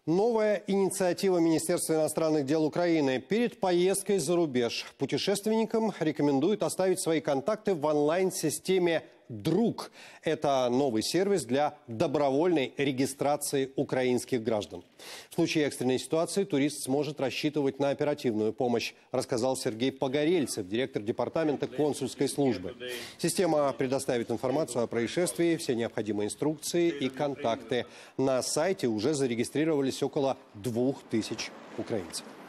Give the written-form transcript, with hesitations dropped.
Новая инициатива Министерства иностранных дел Украины. Перед поездкой за рубеж путешественникам рекомендуют оставить свои контакты в онлайн-системе «Друг». Это новый сервис для добровольной регистрации украинских граждан. В случае экстренной ситуации турист сможет рассчитывать на оперативную помощь, рассказал Сергей Погорельцев, директор департамента консульской службы. Система предоставит информацию о происшествии, все необходимые инструкции и контакты. На сайте уже зарегистрировались около 2000 украинцев.